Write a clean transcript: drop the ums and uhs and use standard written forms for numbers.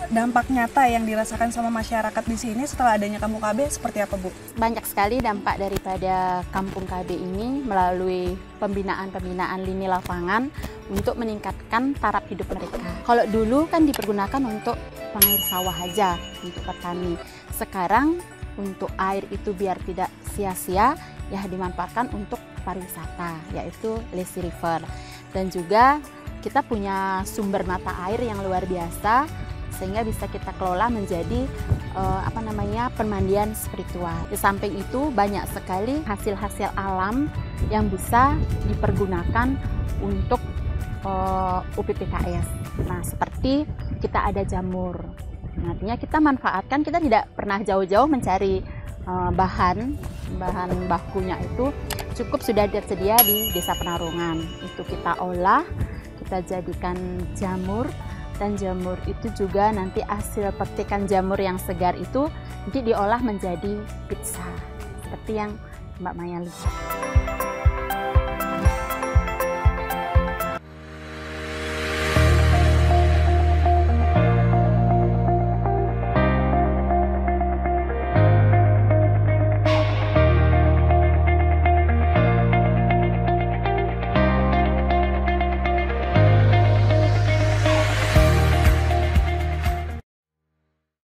dampak nyata yang dirasakan sama masyarakat di sini setelah adanya Kampung KB seperti apa, Bu? Banyak sekali dampak daripada Kampung KB ini melalui pembinaan lini lapangan untuk meningkatkan taraf hidup mereka. Kalau dulu kan dipergunakan untuk pengair sawah aja, untuk petani. Sekarang untuk air itu biar tidak sia-sia, ya dimanfaatkan untuk pariwisata, yaitu Lazy River. Dan juga kita punya sumber mata air yang luar biasa, sehingga bisa kita kelola menjadi pemandian spiritual. Di samping itu banyak sekali hasil-hasil alam yang bisa dipergunakan untuk UPPKS. Nah, seperti kita ada jamur. Artinya kita manfaatkan, kita tidak pernah jauh-jauh mencari bahan bakunya, itu cukup sudah tersedia di Desa Penarungan. Itu kita olah, kita jadikan jamur, dan jamur itu juga nanti hasil petikan jamur yang segar itu nanti diolah menjadi pizza seperti yang Mbak Maya lihat.